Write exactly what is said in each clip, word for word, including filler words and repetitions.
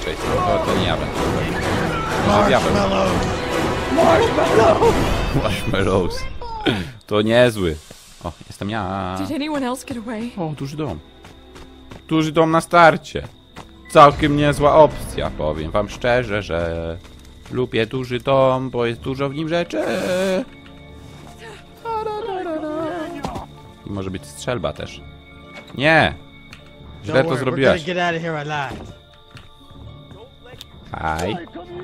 Jason. To, to nie ja będę. Może diabeł. Marshmallow! Marshmallows. To niezły. O, jestem ja. Did anyone else get away? O, duży dom. Duży dom na starcie. Całkiem niezła opcja, powiem wam szczerze, że lubię duży dom, bo jest dużo w nim rzeczy. I może być strzelba też. Nie! Źle to zrobiłaś. Hi.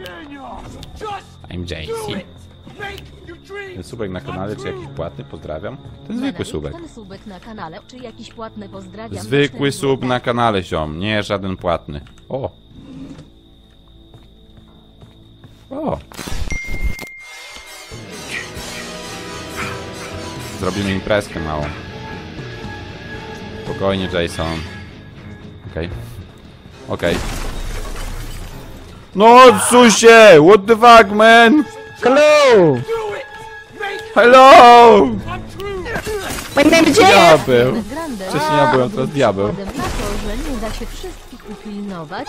I'm J C. Ten subek na kanale, czy jakiś płatny? Pozdrawiam. Ten zwykły subek. Ten subek na kanale, czy jakiś płatny? Pozdrawiam. Zwykły sub na kanale, ziom. Nie żaden płatny. O! O! Zrobimy imprezkę małą. Spokojnie, Jason. Okej. Okay. Okej. Okay. No odsuń się! What the fuck, man? Hello! Hello! My name is Jeff! Diabeł. Wcześniej ja byłem, teraz diabeł. Na to, że nie da się wszystkich upilnować.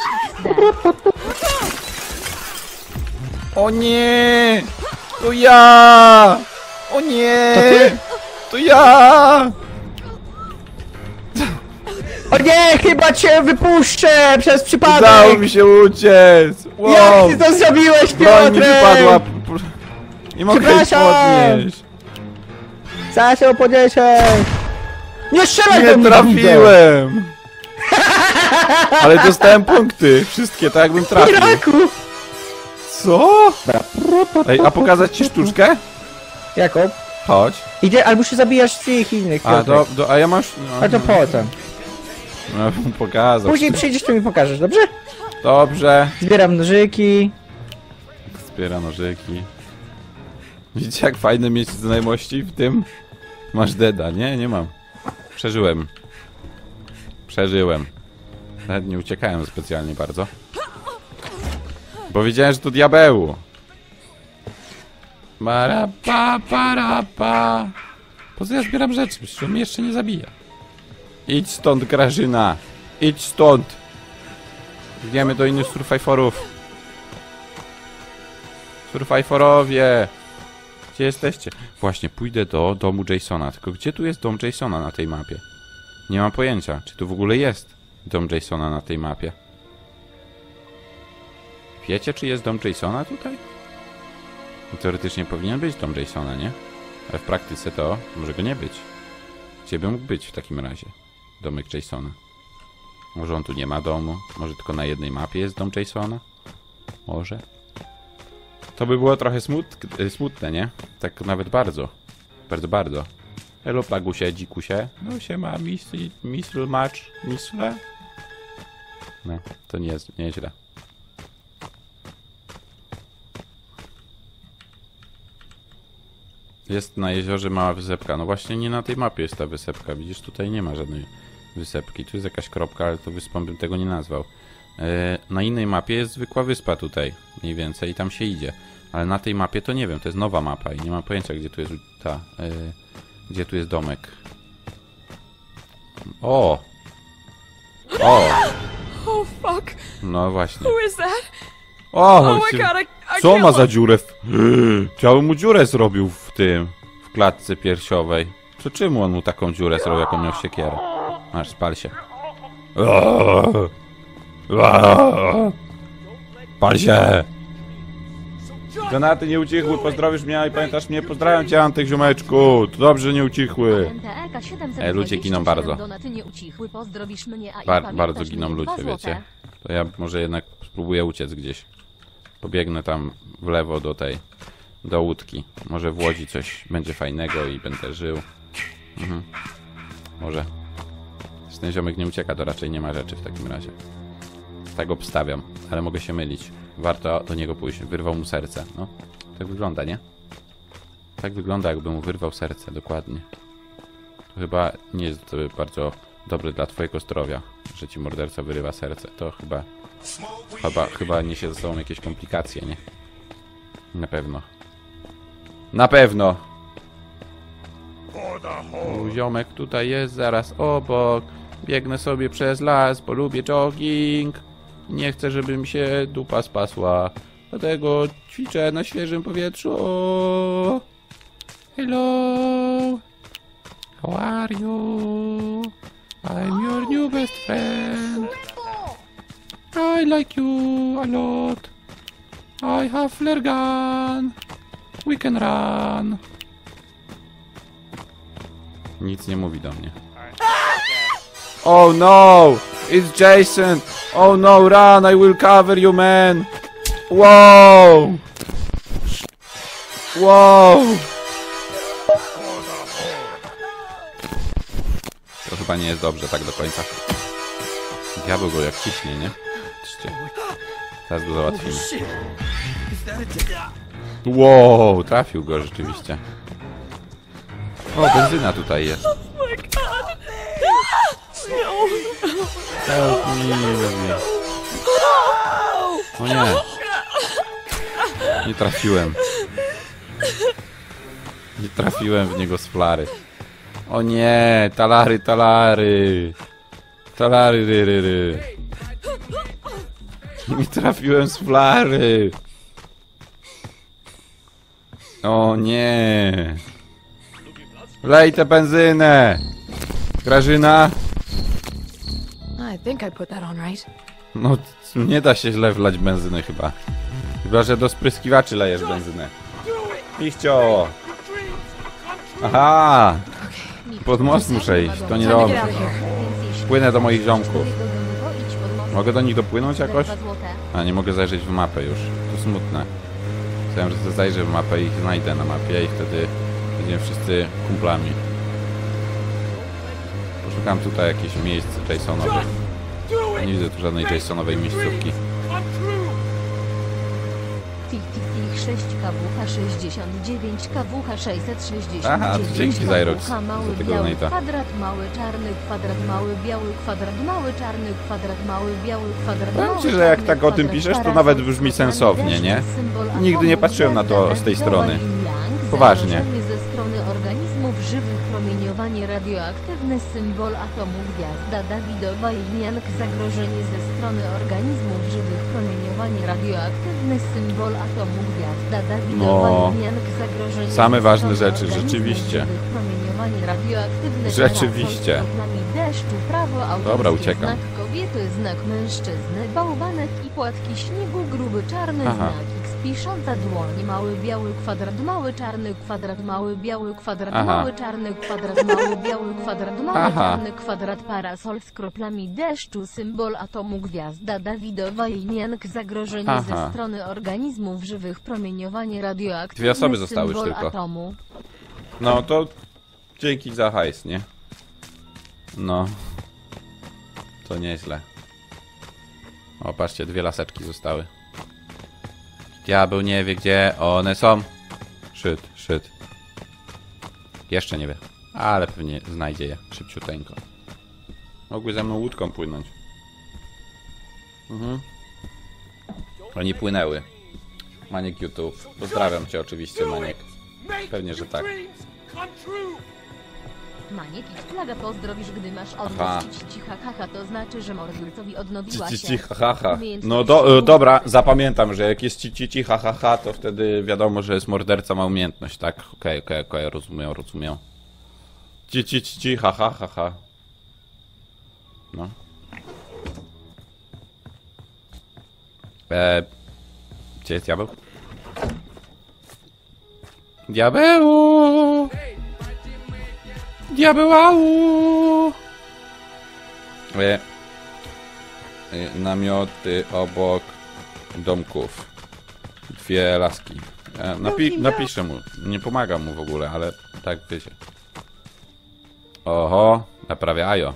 O nie! To ja! O nie! To ty? To ja! O nie, chyba cię wypuszczę przez przypadek! Udało mi się uciec! Wow. Jak ty to zrobiłeś, Broń mi wypadła! Piotrek? Nie mogę jej Przepraszam. podnieść! Zaraz się podniesiesz! Nie strzelaj do Nie mnie, trafiłem! Ale dostałem punkty! Wszystkie, tak jakbym trafił. Iraku! Co? Ej, a pokazać ci sztuczkę? Jaką? Chodź. Idzie, albo się zabijasz z tych innych, A, do, do, a ja masz... No, A to potem. no, pokazał. Później przyjdziesz, tu mi pokażesz, dobrze? Dobrze. Zbieram nożyki. Zbiera nożyki. Widzicie, jak fajne mieć znajomości w tym? Masz deda, nie? Nie mam. Przeżyłem. Przeżyłem. Nawet nie uciekałem specjalnie bardzo. Bo wiedziałem, że to diabeł. Barapa, parapa. Po co ja zbieram rzeczy? Przecież on mnie jeszcze nie zabija. Idź stąd, Grażyna. Idź stąd. Idziemy do innych survivorów. Survivorowie. Gdzie jesteście? Właśnie, pójdę do domu Jasona. Tylko gdzie tu jest dom Jasona na tej mapie? Nie mam pojęcia. Czy tu w ogóle jest dom Jasona na tej mapie? Wiecie, czy jest dom Jasona tutaj? Teoretycznie powinien być dom Jasona, nie? Ale w praktyce to może go nie być. Gdzie by mógł być w takim razie domek Jasona? Może on tu nie ma domu? Może tylko na jednej mapie jest dom Jasona? Może? To by było trochę smut smutne, nie? Tak nawet bardzo. Bardzo, bardzo. Elo, plagusie, dzikusie. No się ma misl, misl, macz, misle. No, to nie jest nieźle. Jest na jeziorze mała wysepka. No właśnie nie na tej mapie jest ta wysepka. Widzisz, tutaj nie ma żadnej wysepki. Tu jest jakaś kropka, ale to wyspą bym tego nie nazwał. Yy, na innej mapie jest zwykła wyspa tutaj. Mniej więcej i tam się idzie. Ale na tej mapie to nie wiem. To jest nowa mapa i nie mam pojęcia, gdzie tu jest ta... Yy, gdzie tu jest domek. O! O! Oh fuck! No właśnie. Who is that? O! Oh my się... god, I, I Co can't ma za look. dziurę w... Chciałbym mu dziurę zrobił w tym... W klatce piersiowej. To czemu on mu taką dziurę zrobił, jak on miał siekierę? Masz, spal się. Pal się! Granaty nie ucichły, pozdrowisz mnie i pamiętasz mnie? Pozdrawiam cię, Antek, ziomeczku! To dobrze, że nie ucichły. E, ludzie giną bardzo. Bar bardzo giną ludzie, wiecie. To ja może jednak spróbuję uciec gdzieś. Pobiegnę tam w lewo do tej... do łódki. Może w Łodzi coś będzie fajnego i będę żył. Mhm. Może. Jeśli ten ziomek nie ucieka, to raczej nie ma rzeczy w takim razie. Tak obstawiam, ale mogę się mylić. Warto do niego pójść. Wyrwał mu serce. No, tak wygląda, nie? Tak wygląda, jakby mu wyrwał serce, dokładnie. To chyba nie jest bardzo dobre dla twojego zdrowia, że ci morderca wyrywa serce. To chyba... Chyba, chyba niesie ze sobą jakieś komplikacje, nie? Na pewno. Na pewno! U, ziomek tutaj jest zaraz obok. Biegnę sobie przez las, bo lubię jogging. Nie chcę, żeby mi się dupa spasła. Dlatego ćwiczę na świeżym powietrzu. Hello. How are you? I'm your new best friend. I like you a lot. I have flare gun. We can run. Nic nie mówi do mnie. Oh no! It's Jason! Oh no, run! I will cover you, man! Wow! Wow! To chyba nie jest dobrze tak do końca. Diabeł go jak ciśnie, nie? Patrzcie. Teraz go załatwimy. Wow! Trafił go rzeczywiście. O, benzyna tutaj jest. Help me, help me. O nie. Nie trafiłem. Nie trafiłem w niego z flary. O nie, talary, talary. Talary, ry, ry, ry. Nie trafiłem z flary. O nie. Lej tę benzynę. Grażyna. I think I put that on right. No, nie da się źle wlać benzyny chyba. Chyba, że do spryskiwaczy lejesz benzynę. Ichcio! Aha! Pod most muszę iść, to niedobrze. Płynę do moich ziomków. Mogę do nich dopłynąć jakoś? A, nie mogę zajrzeć w mapę już. To smutne. Myślałem, że zajrzę w mapę i ich znajdę na mapie i wtedy będziemy wszyscy kumplami. Poszukam tutaj jakieś miejsce Jasonowe. Nie widzę tu żadnej Jasonowej miejscówki. sześć K W H sześćdziesiąt dziewięć, K W H sześćset sześćdziesiąt dziewięć. Aha, to dzięki Zyrox K W H mały za tego biały donate'a. kwadrat, mały czarny kwadrat, mały biały kwadrat, mały czarny kwadrat, mały biały kwadrat. Powiem mały ci, że jak czarny tak o tym kwadrat, piszesz, to parasol, nawet brzmi sensownie, nie? symbol Nigdy atomu, nie patrzyłem na to z tej strony. Yang, Poważnie. zagrożenie ze strony organizmów żywych, promieniowanie radioaktywne, symbol atomu, gwiazda Dawidowa i Jank, zagrożenie ze strony organizmów żywych, promieniowanie radioaktywne, symbol atomu, gwiazda Dawidowa No. i Jank, zagrożenie Same ze ważne strony rzeczy, organizmów rzeczywiście. żywych, promieniowanie radioaktywne, Rzeczywiście. parasol, kroplami deszczu, prawo autorskie, Dobra, uciekam. znak kobiety, znak mężczyzny, bałwanek i płatki śniegu, gruby czarny Aha. znak X, pisząca dłoń, mały biały kwadrat, mały czarny kwadrat, mały biały kwadrat, Aha. mały czarny kwadrat, mały biały kwadrat, mały Aha. czarny kwadrat, parasol z kroplami deszczu, symbol atomu, gwiazda Dawidowa i Jank, zagrożenie Aha. ze strony organizmów żywych, promieniowanie radioaktywne, Dwie osoby zostały już symbol tylko. atomu. No to dzięki za hajs, nie? No. To nieźle. O, patrzcie, dwie laseczki zostały. Diabeł nie wie, gdzie one są. Szyt, szyt. Jeszcze nie wie. Ale pewnie znajdzie je szybciuteńko. Mogły ze mną łódką płynąć. Mhm. Oni płynęły. Maniek YouTube. Pozdrawiam cię oczywiście, Maniek. Pewnie, że tak. Maniek i flaga pozdrowisz, gdy masz Aha. odwrócić cicha haha, to znaczy, że Mordulcowi odnowiła Ci, się. ci, ha, ha, ha. umiejętność No do, siły. dobra, zapamiętam, że jak jest ci, ci, ci, ha, ha, ha, to wtedy wiadomo, że jest morderca, ma umiejętność, tak? Okej, okej, okej, rozumiem, rozumiem. Ci, ci, ci, ci, ha, ha, ha, ha. No. Eee, gdzie jest diabeł? Diabeł! Diabełau! E, e, namioty obok domków. Dwie laski. E, napi napiszę mu. Nie pomagam mu w ogóle, ale tak wiecie. Oho, naprawiają.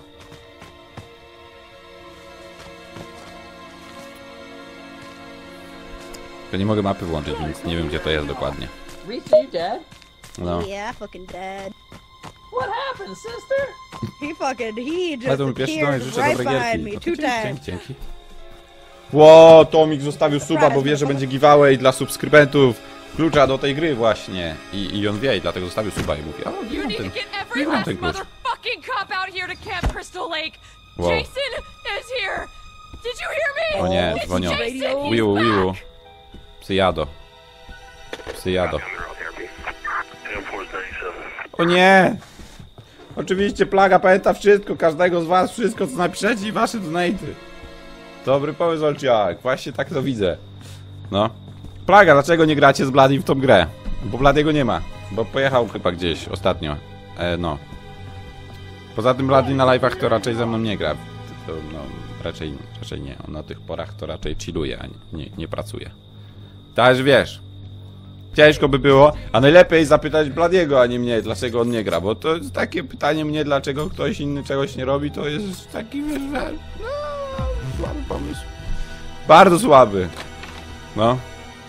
To nie mogę mapy włączyć, więc nie wiem, gdzie to jest dokładnie. Risa, you dead? No. Yeah, fucking dead. What happened, sister? He fucking, he just Ale to mi pierwszy domek, appeared życzę right dobrej behind me gierki. two Dzięki, times. dzięki, dzięki. Ło, Tomik zostawił suba, bo wie, że będzie giveaway dla subskrybentów. Klucza do tej gry właśnie. I, i on wie, i dlatego zostawił suba i mówi, o, nie You mam need ten, to get nie every mam last ten klucz. motherfucking cop out here to Camp Crystal Lake. Wow. Jason is here. Did you hear me? O nie, dzwonią. Wiu, wiu. Psyjado. Psyjado. O nie! Oczywiście plaga pamięta wszystko, każdego z was, wszystko co napiszecie i wasze donaty. Dobry pomysł, Olciak. Właśnie tak to widzę. No. Plaga, dlaczego nie gracie z Bladim w tą grę? Bo Bladiego nie ma. Bo pojechał chyba gdzieś ostatnio. E, no. Poza tym Blady na live'ach to raczej ze mną nie gra. To, no, raczej, raczej nie. On na tych porach to raczej chilluje, a nie, nie, nie pracuje. Też wiesz. Ciężko by było, a najlepiej zapytać Bladiego, a nie mnie, dlaczego on nie gra. Bo to jest takie pytanie mnie, dlaczego ktoś inny czegoś nie robi, to jest taki, wiesz, że... No, słaby pomysł. Bardzo słaby. No.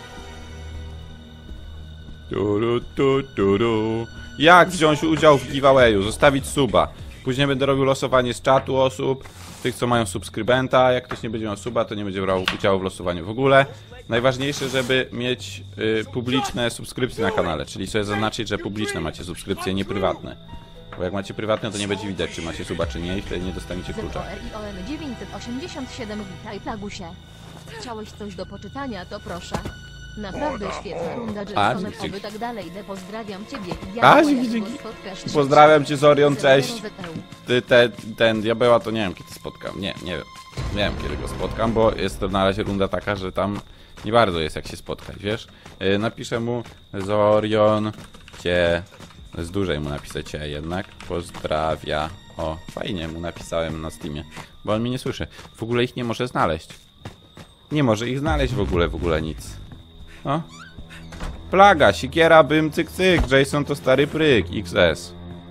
Turu, tu, turu. Jak wziąć udział w giveawayu? Zostawić suba. Później będę robił losowanie z czatu osób, tych co mają subskrybenta. Jak ktoś nie będzie miał suba, to nie będzie brał udziału w losowaniu w ogóle. Najważniejsze, żeby mieć y, publiczne subskrypcje na kanale, czyli sobie zaznaczyć, że publiczne macie subskrypcje, nie prywatne. Bo jak macie prywatne, to nie będzie widać, czy macie suba, czy nie, i wtedy nie dostaniecie klucza. Z O R I O M dziewięćset osiemdziesiąt siedem, witaj Plagusie. Chciałeś coś do poczytania, to proszę. Naprawdę świetna runda, Jason, oby tak dalej. De pozdrawiam ciebie. Kazik, dzięki. Pozdrawiam cię, Zorion, cześć. Ty, te, ten diabeła to nie wiem, kiedy spotkam. Nie, nie wiem. Nie wiem, kiedy go spotkam, bo jest to na razie runda taka, że tam nie bardzo jest jak się spotkać, wiesz? Yy, napiszę mu, Zorion cię, z dłużej mu napiszę cię jednak, pozdrawia. O, fajnie mu napisałem na Steamie, bo on mnie nie słyszy. W ogóle ich nie może znaleźć. Nie może ich znaleźć w ogóle, w ogóle nic. No. Plaga, sikiera, bym, cyk, cyk. Jason to stary pryk, X S.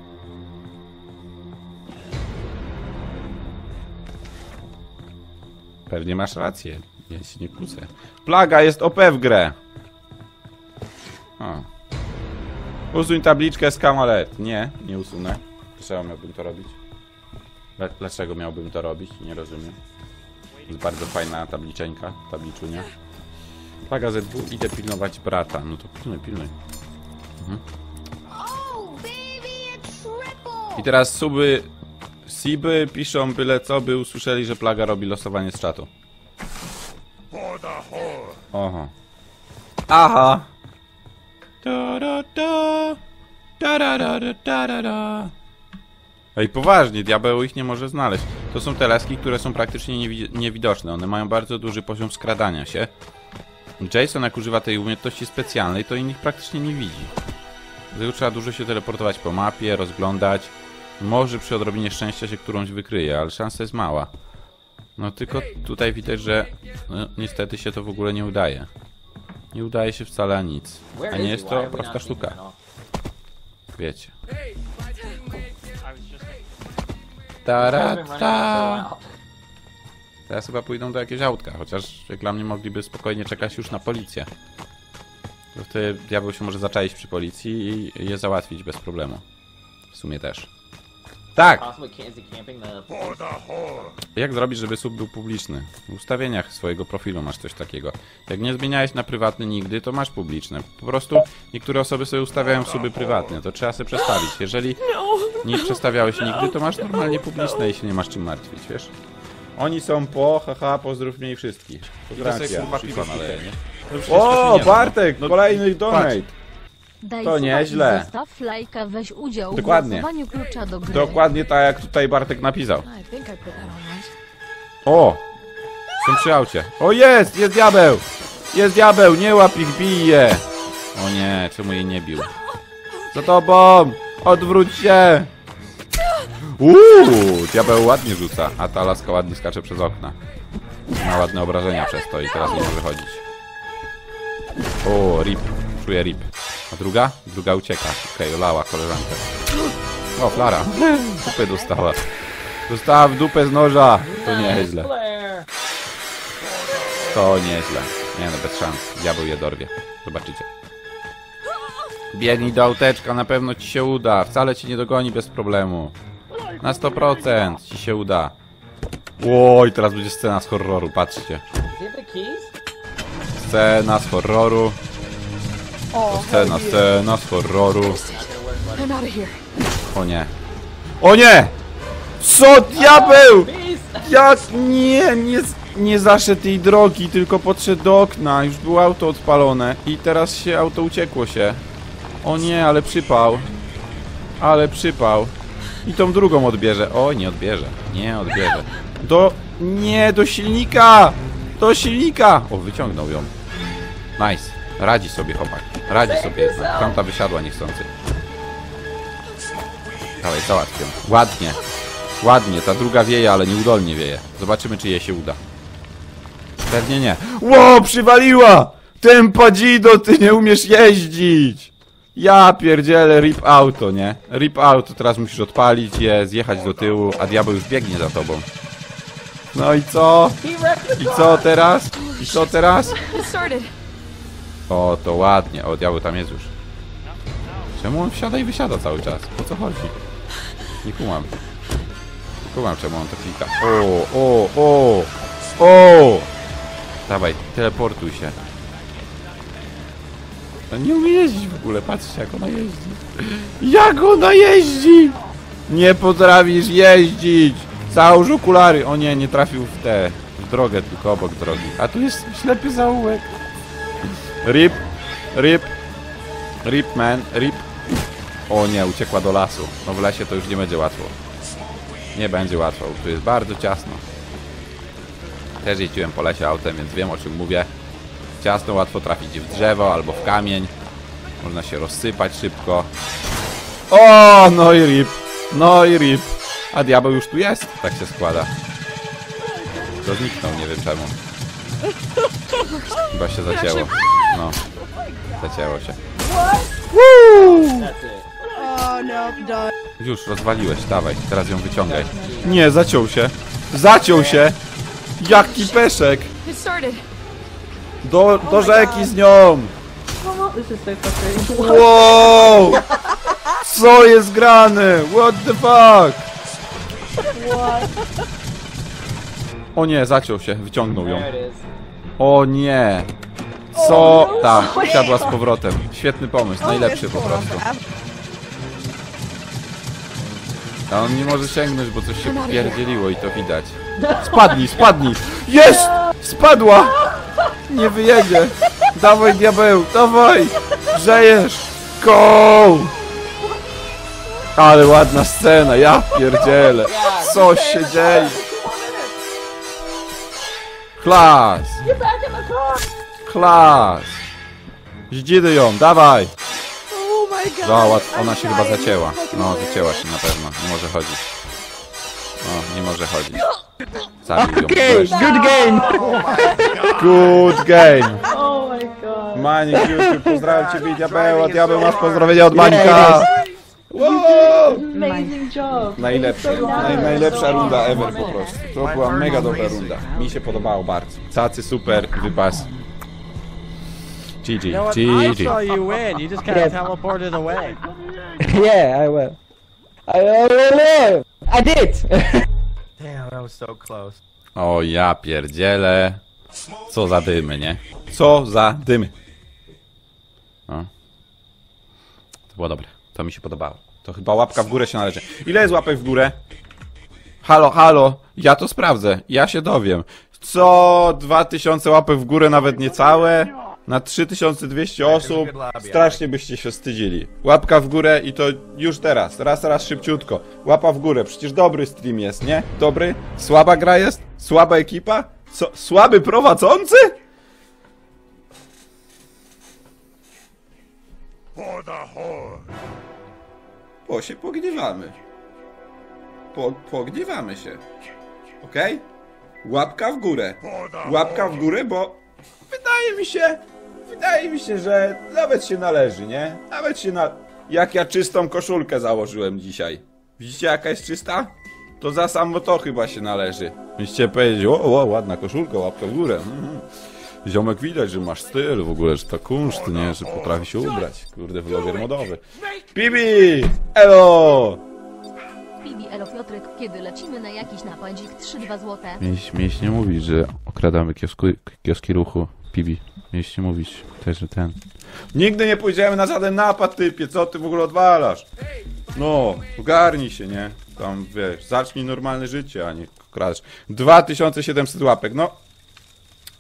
Pewnie masz rację. Ja się nie kłócę. Plaga jest O P w grę. O. Usuń tabliczkę z Kamalet. Nie, nie usunę. Dlaczego miałbym to robić? Dlaczego miałbym to robić? Nie rozumiem. Jest bardzo fajna tabliczeńka, tabliczunia. Plaga Z W, idę pilnować brata. No to pilnuj, pilnuj. Mhm. I teraz suby, siby piszą byle co, by usłyszeli, że Plaga robi losowanie z czatu. Oho. Aha. Da, da, da. Da, da, da, da, da, da. Ej, poważnie, diabeł ich nie może znaleźć. To są te laski, które są praktycznie niewi niewidoczne. One mają bardzo duży poziom skradania się. Jason, jak używa tej umiejętności specjalnej, to innych praktycznie nie widzi. Dlatego trzeba dużo się teleportować po mapie, rozglądać. Może przy odrobinie szczęścia się którąś wykryje, ale szansa jest mała. No tylko tutaj widać, że no, niestety się to w ogóle nie udaje. Nie udaje się wcale nic. A nie jest to prosta sztuka. Wiecie. Ta-ra-ta. Teraz chyba pójdą do jakiegoś autka, chociaż jak dla mnie mogliby spokojnie czekać już na policję. To wtedy diabeł się może zaczaić przy policji i je załatwić bez problemu. W sumie też. Tak! Jak zrobić, żeby sub był publiczny? W ustawieniach swojego profilu masz coś takiego. Jak nie zmieniałeś na prywatny nigdy, to masz publiczne. Po prostu niektóre osoby sobie ustawiają suby prywatne. To trzeba sobie przestawić. Jeżeli nie przestawiałeś nigdy, to masz normalnie publiczne i się nie masz czym martwić, wiesz? Oni są po, haha, pozdrów mnie i wszystkich. Pozdrawiam. O, Bartek, no, kolejny donate. Daj to nieźle. Zostaw lajka, weź udział Dokładnie. w głosowaniu klucza do gry. Dokładnie tak, jak tutaj Bartek napisał. I think I put that on right. O! Są przy aucie. O, jest! Jest diabeł! Jest diabeł! Nie łap ich, bije! O nie, czemu jej nie bił? Za tobą! Odwróć się! Uuu! Diabeł ładnie rzuca, a ta laska ładnie skacze przez okna. Ma ładne obrażenia przez to i teraz nie może chodzić. O, rip. Czuję rip. A druga? Druga ucieka. Okej, okay, olała koleżankę. O, Flara. Dupę dostała. Dostała w dupę z noża. To nieźle. To nieźle. Nie no, bez szans. Diabeł je dorwie. Zobaczycie. Biegnij do auteczka, na pewno ci się uda. Wcale ci nie dogoni bez problemu. Na sto procent ci się uda. Oj, teraz będzie scena z horroru, patrzcie. Scena z horroru. Scena, scena z horroru. I'm out of here. O nie. O nie! Co, diabeł! Jak? Nie, nie... nie zaszedł tej drogi, tylko podszedł do okna. Już było auto odpalone i teraz się auto uciekło się. O nie, ale przypał. Ale przypał. I tą drugą odbierze. O, nie odbierze. Nie odbierze. Do... Nie, do silnika! Do silnika! O, wyciągnął ją. Nice. Radzi sobie chłopak. Radzi sobie. Tamta wysiadła niechcący. Dawaj, załatwię. Ładnie. Ładnie. Ta druga wieje, ale nieudolnie wieje. Zobaczymy, czy jej się uda. Pewnie nie. Ło, przywaliła! Tempa Gido, ty nie umiesz jeździć! Ja pierdzielę, rip auto, nie? Rip auto, teraz musisz odpalić je, zjechać do tyłu, a diabeł już biegnie za tobą. No i co? I co teraz? I co teraz? It started. O, to ładnie. O, diabeł tam jest już. Czemu on wsiada i wysiada cały czas? O co chodzi? Nie kumam. Nie kumam, czemu on to klika. O, o, o! O! Dawaj, teleportuj się. On nie umie jeździć w ogóle, patrzcie jak ona jeździ. Jak ona jeździ! Nie potrafisz jeździć! Załóż okulary! O nie, nie trafił w tę, w drogę, tylko obok drogi. A tu jest ślepy zaułek. Rip, rip, rip man, rip. O nie, uciekła do lasu. No w lesie to już nie będzie łatwo. Nie będzie łatwo, tu jest bardzo ciasno. Też jeździłem po lesie autem, więc wiem o czym mówię. Ciasno, łatwo trafić w drzewo albo w kamień. Można się rozsypać szybko. O, no i rip. No i rip. A diabeł już tu jest, tak się składa. To zniknął, nie wiem czemu. Chyba się zacięło. No. Zacięło się. That's it. Oh no, done. Już rozwaliłeś, dawaj, teraz ją wyciągaj. Nie, zaciął się. Zaciął się! Jaki peszek! It started. Do, do rzeki z nią! This is so frustrating. Wow! Co jest grane? What the fuck? O nie, zaciął się, wyciągnął ją. There it is. O nie! Co? Tam, siadła z powrotem. Świetny pomysł, najlepszy po prostu. A on nie może sięgnąć, bo coś się popierdzieliło i to widać. Spadnij, spadnij! Jest! Spadła! Nie wyjedzie! Dawaj, diabeł, dawaj! Żyjesz! Go! Ale ładna scena, ja pierdzielę! Co się dzieje? Klas! Klas! Zdzidy ją, dawaj! Oh my god. Zobacz, ona I'm się chyba dying. zacięła. Fucking No, hilarious. zacięła się na pewno. Nie może chodzić. O, nie może chodzić. Zabił ją. Okay, Weź. good game! Good game! Oh my god. Manik YouTube, pozdrawiam ciebie i diabeł, a diabeł masz pozdrowienia od Mańka! Wow! Amazing job. Najlepsze, naj, najlepsza runda ever po prostu. To była mega dobra runda. Mi się podobało bardzo. Cacy super, wypas. G G, You know what? G I G. saw you win. You just kind Yes. of teleported away. Yeah, I will. I will. I did! Damn, that was so close. O ja pierdzielę. Co za dymy, nie? Co za dymy. No. To było dobre. To mi się podobało. To chyba łapka w górę się należy. Ile jest łapek w górę? Halo, halo. Ja to sprawdzę. Ja się dowiem. Co dwa tysiące łapek w górę, nawet niecałe? Na trzy tysiące dwieście osób. Strasznie byście się wstydzili. Łapka w górę i to już teraz. Raz, raz szybciutko. Łapa w górę. Przecież dobry stream jest, nie? Dobry? Słaba gra jest? Słaba ekipa? Co? Słaby prowadzący? O, się pogniewamy. Po, pogniewamy się. Okej? Łapka w górę. Łapka w górę, bo wydaje mi się, wydaje mi się, że nawet się należy, nie? Nawet się na... Jak ja czystą koszulkę założyłem dzisiaj. Widzicie jaka jest czysta? To za samo to chyba się należy. Musicie powiedzieć, o, o ładna koszulka, łapka w górę. Mhm. Ziomek widać, że masz styl w ogóle, że to kunszt, nie? Że potrafi się ubrać. Kurde, vloger modowy. Bibi! Elo! Bibi, Elo, Piotrek, kiedy lecimy na jakiś napędzik trzy dwa złote? Mieliście, mieliście nie mówić, że okradamy kiosku, kioski ruchu. Pibi. Mieliście mówić też, że ten... Nigdy nie pójdziemy na żaden napad, typie. Co ty w ogóle odwalasz? No, ogarnij się, nie? Tam, wiesz, zacznij normalne życie, a nie kradasz. dwa tysiące siedemset łapek. No,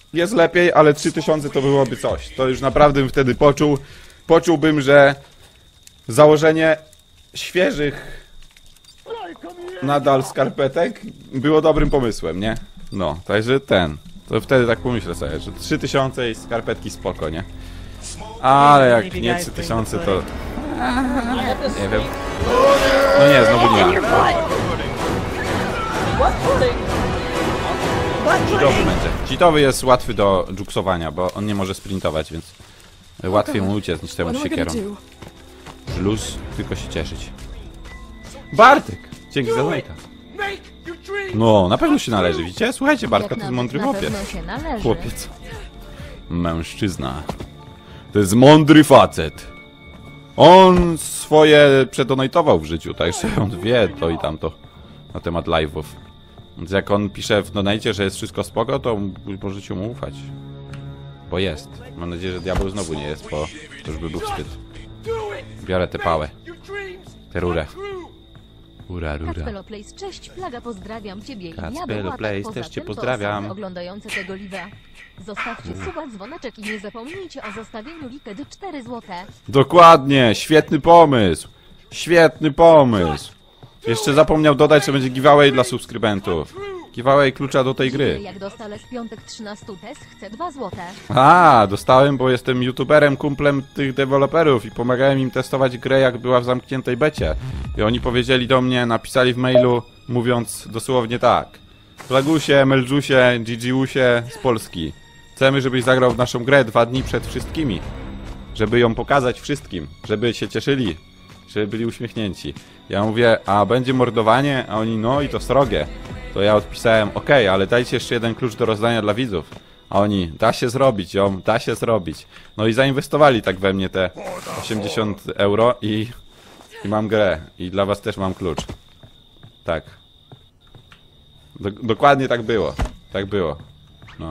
jest lepiej, ale trzy tysiące to byłoby coś. To już naprawdę bym wtedy poczuł, poczułbym, że założenie świeżych nadal skarpetek było dobrym pomysłem, nie? No, także ten, to wtedy tak pomyślę sobie, że trzy tysiące i skarpetki spoko, nie? Ale jak nie trzy tysiące to... Nie wiem. No nie, znowu nie. Cheatowy będzie. Cheatowy jest łatwy do dżuksowania, bo on nie może sprintować, więc łatwiej mu uciec niż temu What am I gonna siekierą. do? Luz, tylko się cieszyć. Bartek! Dzięki za lajka. No, na pewno się należy, widzicie? Słuchajcie, Bartka, Jak to jest nawet mądry na chłopiec. pewno się należy. Chłopiec. Mężczyzna. To jest mądry facet. On swoje przedonajtował w życiu, także on wie to i tamto na temat live'ów. Więc jak on pisze w donajcie, że jest wszystko spoko, to możecie mu ufać. Bo jest. Mam nadzieję, że diabeł znowu nie jest, bo to już by był wstyd. Biorę tę pałę. Tę rurę. Ura, rura. Kacpeloplace, cześć, Plaga, pozdrawiam ciebie i Kacpeloplace, Poza też cię tym pozdrawiam. To osoby oglądające tego live'a. Zostawcie suba, dzwoneczek i nie zapomnijcie o zostawieniu likedy cztery złote. Dokładnie, świetny pomysł. Świetny pomysł. Jeszcze zapomniał dodać, że będzie giveaway dla subskrybentów. Giveaway klucza do tej gry. Jak dostanę w piątek trzynaście test, chcę dwa złote. A, dostałem, bo jestem youtuberem, kumplem tych deweloperów i pomagałem im testować grę, jak była w zamkniętej becie. I oni powiedzieli do mnie, napisali w mailu, mówiąc dosłownie tak. Plagusie, Melżusie, Gigiusie z Polski. Chcemy, żebyś zagrał w naszą grę dwa dni przed wszystkimi. Żeby ją pokazać wszystkim. Żeby się cieszyli. Żeby byli uśmiechnięci. Ja mówię, a będzie mordowanie? A oni, no i to srogie. To ja odpisałem, okej, ale dajcie jeszcze jeden klucz do rozdania dla widzów. A oni, da się zrobić, ją, da się zrobić. No i zainwestowali tak we mnie te osiemdziesiąt euro i, i mam grę. I dla was też mam klucz. Tak. Do, dokładnie tak było. Tak było. No.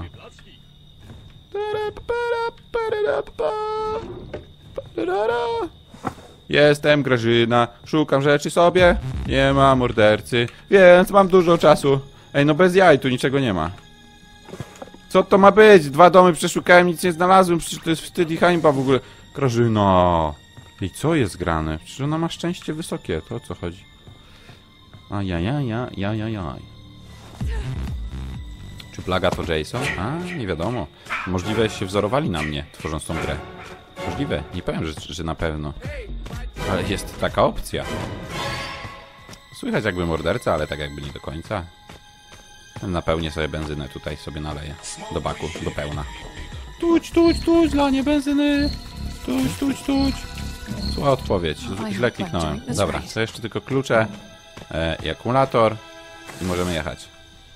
Jestem Grażyna, szukam rzeczy sobie, nie ma mordercy, więc mam dużo czasu. Ej, no bez jaj, tu niczego nie ma. Co to ma być? Dwa domy przeszukałem, nic nie znalazłem, przecież to jest wstyd i hańba w ogóle. Grażyna! I co jest grane? Przecież ona ma szczęście wysokie, to o co chodzi? Ajajajajajajaj. Czy Plaga to Jason? A, nie wiadomo. Możliwe się wzorowali na mnie, tworząc tą grę. Możliwe, nie powiem, że, że na pewno. Ale jest taka opcja. Słychać jakby morderca, ale tak jakby nie do końca. Napełnię sobie benzynę, tutaj sobie naleję. Do baku, do pełna. Tuć, tuć, tuć, lanie benzyny. Tuć, tuć, tuć. Zła odpowiedź, źle kliknąłem. Dobra, to jeszcze tylko klucze e, i akumulator. I możemy jechać.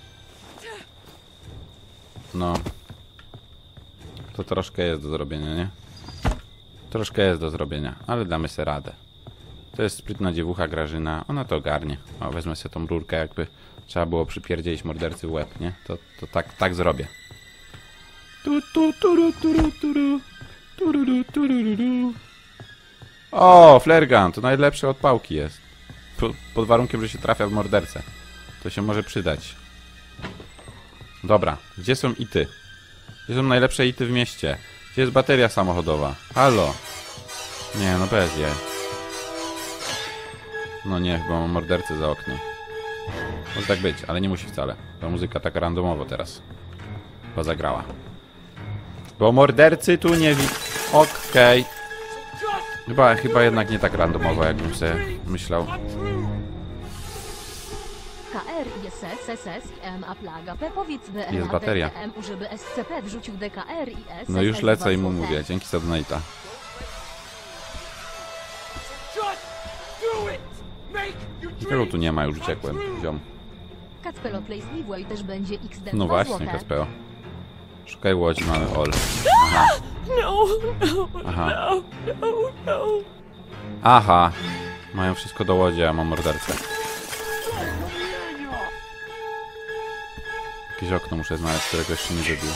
No. To troszkę jest do zrobienia, nie? Troszkę jest do zrobienia, ale damy sobie radę. To jest sprytna dziewucha Grażyna, ona to ogarnie. O, wezmę sobie tą rurkę, jakby trzeba było przypierdzielić mordercy w łeb, nie? To, to tak, tak zrobię. Tu, tu, turu, turu, turu. Tururu, tururu. O, flare gun, to najlepsze od pałki jest. Po, pod warunkiem, że się trafia w mordercę. To się może przydać. Dobra, gdzie są ity? Gdzie są najlepsze ity w mieście? Gdzie jest bateria samochodowa? Halo? Nie, no bez je. No nie, bo mam mordercę za oknem. Może tak być, ale nie musi wcale. Ta muzyka tak randomowo teraz chyba zagrała. Bo mordercy tu nie wi... Okej. Okay. Chyba, chyba jednak nie tak randomowo, jakbym sobie myślał. K R I S S S S I M A Plaga P powiedz B N Jest A bateria. D C M U, żeby S C P wrzucił D K R I S. No już lecę i mu mówię. Dzięki za donate'a. Tego tu nie ma, już uciekłem. Ziom. Kacpeloplace Giveaway też będzie X D No dwa właśnie, złote. Kaspeo. Szukaj łodzi, mamy all. Aha. No, no, Aha. no, no, no. Aha. Mają wszystko do łodzi, a ja mam mordercę. Jakieś okno muszę znaleźć, którego jeszcze nie wybił.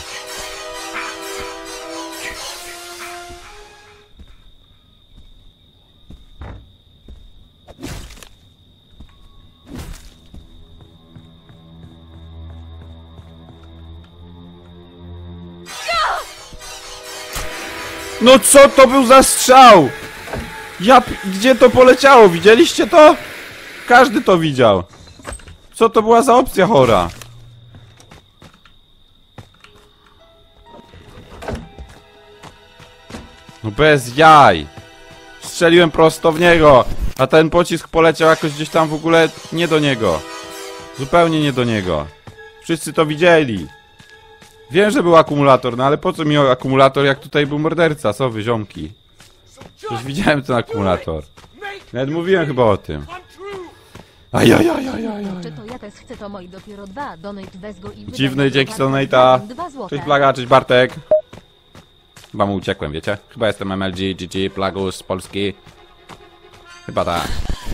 No co to był za strzał? Ja... p- Gdzie to poleciało? Widzieliście to? Każdy to widział. Co to była za opcja chora? No bez jaj. Strzeliłem prosto w niego, a ten pocisk poleciał jakoś gdzieś tam w ogóle nie do niego. Zupełnie nie do niego. Wszyscy to widzieli. Wiem, że był akumulator, no ale po co mi akumulator, jak tutaj był morderca? Co wy, ziomki? Już widziałem ten akumulator. Nawet mówiłem chyba o tym. Ajajajajajaj. Czy to ja też chcę to moi dopiero dwa. Donate weź go i Dziwny, wydaj dzięki na Donate'a. dwa złote. Cześć Plaga, cześć Bartek. Chyba mu uciekłem, wiecie? Chyba jestem M L G, G G, Plagus z Polski. Chyba tak.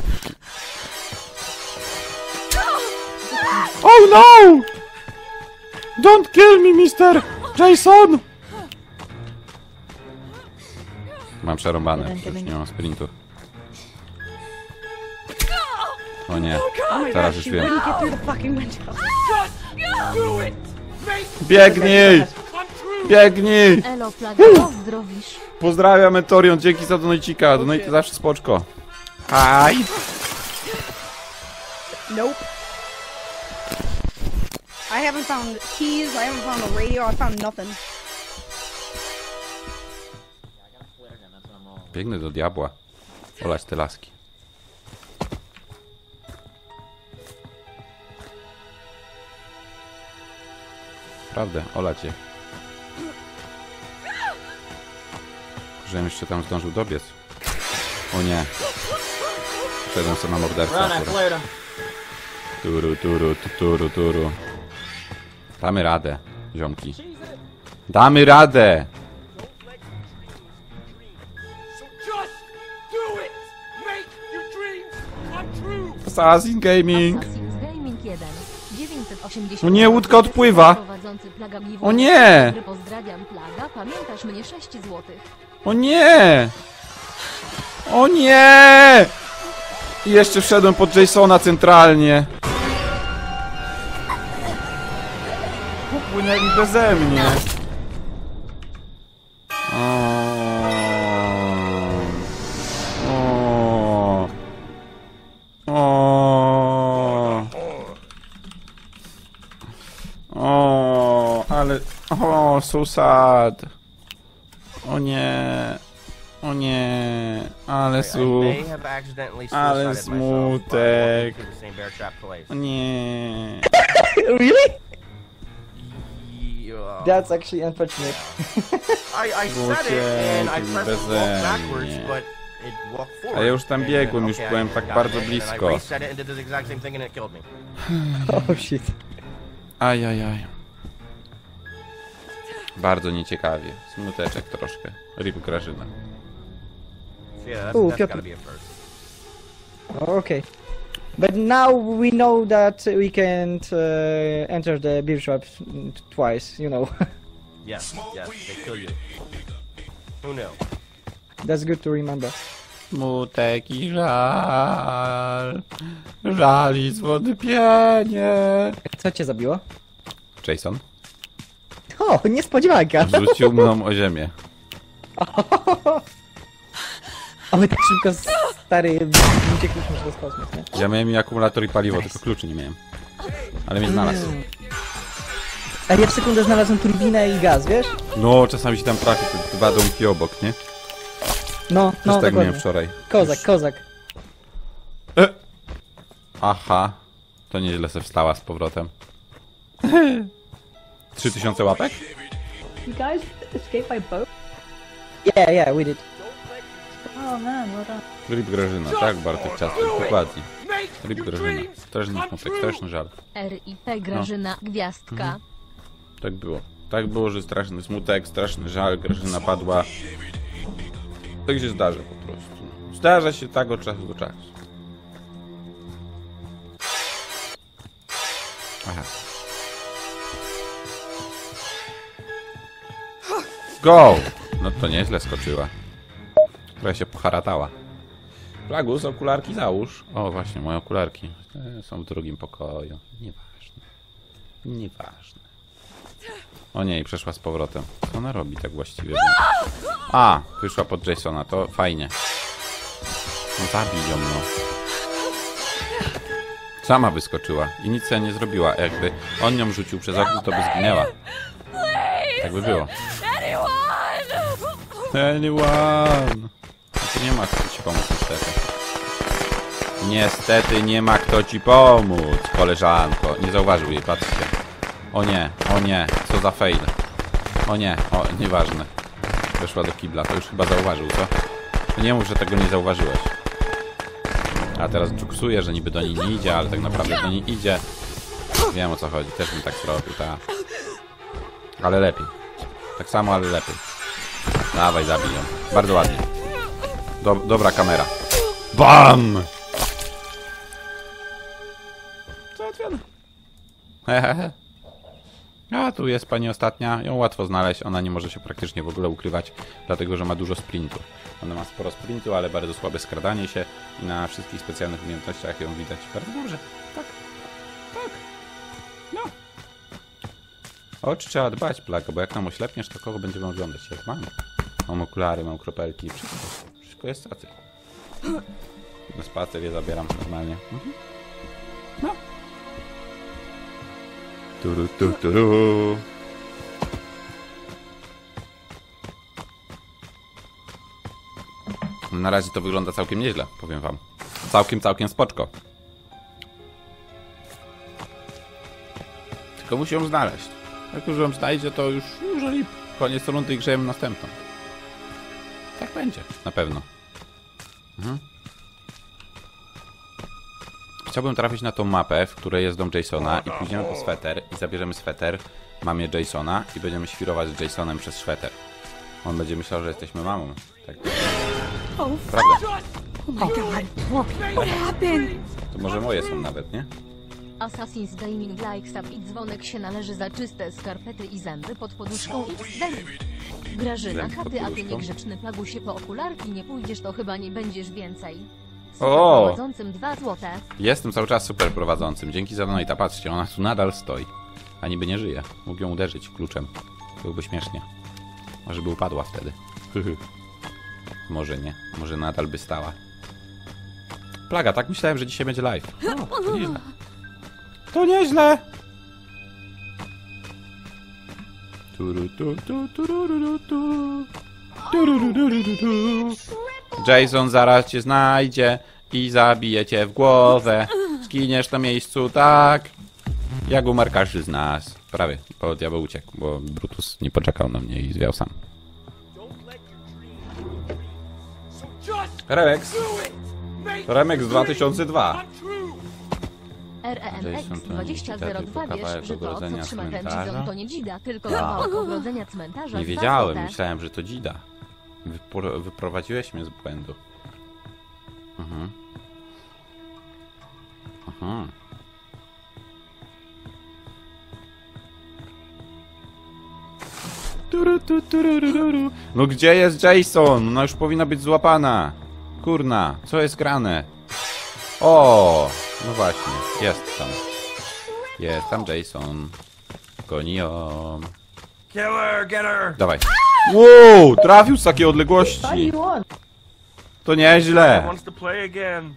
Oh no! Don't kill me, mister Jason! Mam przerąbane, już nie mam sprintu. O nie, teraz już wiem. Biegnij! Biegnij! Elo, Plaga, pozdrowisz. Pozdrawiam, Metorion, dzięki za donajcika. Donajcie zawsze spoczko. Aj! Nope. I haven't found keys, I haven't found a radio, I found nothing. Biegnę do diabła. Olać te laski. Prawdę, olać je. Żebym jeszcze tam zdążył dobiec. O nie. Wszedłem sobie na mordercę. akurat. Turu, turu, tu, turu, turu. Damy radę, ziomki. Damy radę! Assassin Gaming! Assassin's Gaming jeden. dziewięćset osiemdziesiąt. No nie, łódka odpływa. Prowadzący Plaga Giveaway. O nie! Pozdrawiam, Plaga. Pamiętasz mnie sześć złotych. O nie! O nie! I jeszcze wszedłem pod Jasona centralnie. Popłynęli beze mnie. O. O. O. O. Ale... O, so sad. O nie. O nie. Ale I su... may have accidentally Ale suicided myself, but I won't smutek. into the same bear trap twice. O nie. Really? Yeah. That's actually unfortunate. I, I said it and I pressed walk Beze backwards, mnie. but it walked forward. A ja już tam And, biegłem, uh, już okay, byłem I tak got bardzo it, and then I blisko. reset it and did the exact same thing and it killed me. Oh shit. Ajajaj. Bardzo nieciekawie. Smuteczek troszkę. Rip Grażyna. So yeah, that's, Ooh, that's Piotr. gotta be a first. Okay. But now we know that we can't uh, enter the beer shop mm, twice, you know. Yes, yes, they kill you. Who knew? That's good to remember. Smutek i żal. Żal i zwątpienie. Co cię zabiło? Jason O, niespodzianka! rzucił mną o ziemię. A my tak szybko, stary, uciekliśmy przez kosmos, nie? Ja miałem i akumulator i paliwo, tylko kluczy nie miałem. Ale mnie znalazł. A ja w sekundę znalazłem turbinę i gaz, wiesz? No, czasami się tam trafi te dwa domki obok, nie? No, Też no, tak miałem dokładnie. wczoraj. Kozak, kozak. E! Aha. To nieźle se wstała z powrotem. Trzy tysiące łapek? You guys escaped by boat? Yeah, yeah, we did. Oh man, well done. Rip Grażyna, tak Bartek Ciastek, dokładnie. Rip Grażyna. Straszny smutek, straszny żal. R I P Grażyna, gwiazdka. Tak było. Tak było, że straszny smutek, straszny żal, Grażyna padła. Tak się zdarza po prostu. Zdarza się tak od czasu do czasu. Aha. Go! No to nieźle skoczyła. Trochę się poharatała. Plagus, okularki załóż. O, właśnie, moje okularki. E, są w drugim pokoju. Nieważne. Nieważne. O nie, i przeszła z powrotem. Co ona robi tak właściwie? A, wyszła pod Jasona, to fajnie. No zabij ją, no. Sama wyskoczyła i nic sobie nie zrobiła. Jakby on ją rzucił przez okno, to by zginęła. Tak by było. Anyone! Tu nie ma kto ci pomóc, niestety. Niestety nie ma kto ci pomóc, koleżanko. Nie zauważył jej, patrzcie. O nie, o nie, co za fail. O nie, o, nieważne. Weszła do kibla, to już chyba zauważył, co? To nie mów, że tego nie zauważyłeś. A teraz dżuksuje, że niby do niej nie idzie, ale tak naprawdę do niej idzie. Wiem, o co chodzi, też bym tak zrobił, tak. Ale lepiej. Tak samo, ale lepiej. Dawaj, zabij ją. Bardzo ładnie. Do, dobra kamera. BAM! Załatwione. Hehehe. A tu jest pani ostatnia. Ją łatwo znaleźć. Ona nie może się praktycznie w ogóle ukrywać, dlatego że ma dużo sprintu. Ona ma sporo sprintu, ale bardzo słabe skradanie się i na wszystkich specjalnych umiejętnościach ją widać bardzo dobrze. Tak. Tak. No. O oczy trzeba dbać, Plaga, bo jak nam oślepniesz, to kogo będziemy oglądać? Jak mam? Mam okulary, mam kropelki, wszystko. Wszystko jest statyk. Na spacer je zabieram normalnie. Mhm. No. Turu, tu, turu. Na razie to wygląda całkiem nieźle, powiem wam. Całkiem, całkiem spoczko. Tylko musi ją znaleźć. Jak już ją znajdzie, to już jeżeli koniec rundy i grzejemy następną. Tak będzie, na pewno. Mhm. Chciałbym trafić na tą mapę, w której jest dom Jasona i pójdziemy po sweter i zabierzemy sweter mamie Jasona i będziemy świrować z Jasonem przez sweter. On będzie myślał, że jesteśmy mamą. Tak. Prawda? Oh my god. What happened? To może moje są nawet, nie? Assassin's Gaming Likes Up i dzwonek się należy za czyste skarpety i zęby pod poduszką i zęby. Grażyna, Zęby pod katy, a ty poduszką? niegrzeczny plagusie po okularki nie pójdziesz, to chyba nie będziesz więcej. O! Prowadzącym dwa złote. Jestem cały czas super prowadzącym. Dzięki za donata. Patrzcie, ona tu nadal stoi. A niby nie żyje. Mógł ją uderzyć kluczem. Byłoby śmiesznie. Może by upadła wtedy. Może nie. Może nadal by stała. Plaga, tak myślałem, że dzisiaj będzie live. O, to nieźle. To nieźle! Turu, tu, tu, tururu, tu. Tururu, tu, tu. Jason zaraz cię znajdzie i zabije cię w głowę. Zginiesz na miejscu, tak? Jak umarł każdy z nas. Prawie, bo diabeł uciekł, bo Brutus nie poczekał na mnie i zwiał sam. Remex. To Remex dwa tysiące dwa. R E M X Jason to dwadzieścia zero dwa tylko wiesz, kawałek że to, co ogrodzenia trzyma ten cmentarza? Gizon, to nie dzida, tylko kawałek ogrodzenia cmentarza. Nie dwa wiedziałem, złote. myślałem, że to dzida. Wypro wyprowadziłeś mnie z błędu. Mhm. Aha. Turu, tu, turururu. No gdzie jest Jason? Ona już powinna być złapana. Kurna, co jest grane? O, no właśnie, jest tam. Jest tam Jason. Goni ją. Kill her, get her. Dawaj. Wow, trafił z takiej How do odległości. you want? To nieźle. Wants to play again.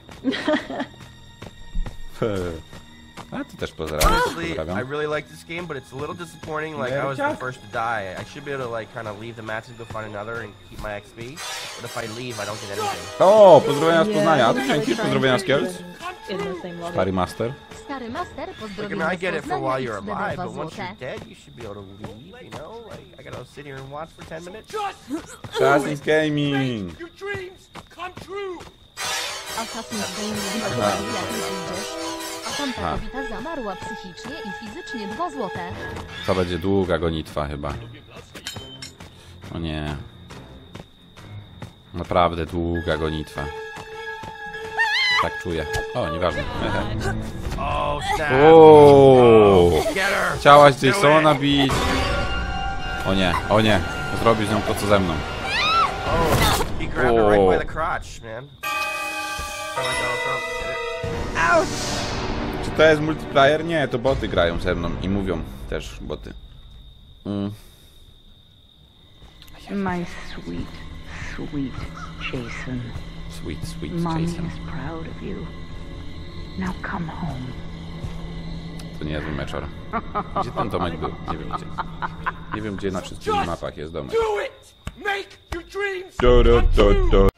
A ty też pozdrawiam. Honestly, I pozdrawiam. really like this game, but it's a little disappointing. Like I was the first to die. I should be able to like kind of leave the match and go find another and keep my X P. But if I leave, I don't get anything. O, pozdrowienia z Poznania. A Yeah, ty dzięki, try and pozdrowienia z keep Kielc. in the same level. Stary master. Stary master, Like, I pozdrowienia mean, I z get it for Poznania while i you're wtedy alive, dwa but once złote. you're dead, you should be able to leave. You know, like I gotta sit here and watch for ten minutes. Assassin's Gaming. Your dreams come true. Assassin's Gaming Aha. jak wyjdziesz. A tamta Aha. kobieta zamarła psychicznie i fizycznie dwa złote. To będzie długa gonitwa chyba. O nie. Naprawdę długa gonitwa. Tak czuję. O, nieważne. Oh snap! O, Get her! chciałaś Jasona bić. O nie, o nie. Zrobił z nią to co ze mną. Oh, he grabbed her right by Oh. the crotch, man. Kinda like Donald Trump did it. Czy to jest multiplayer? Nie, to boty grają ze mną i mówią też boty. Mm. My sweet, sweet Jason. Sweet, sweet Mommy Jason. is proud of you. Now come home. To niezły meczor. Gdzie ten domek był? Nie wiem gdzie. Nie wiem gdzie na wszystkich mapach jest domek. Do it! Make your dreams Do, do, do, do.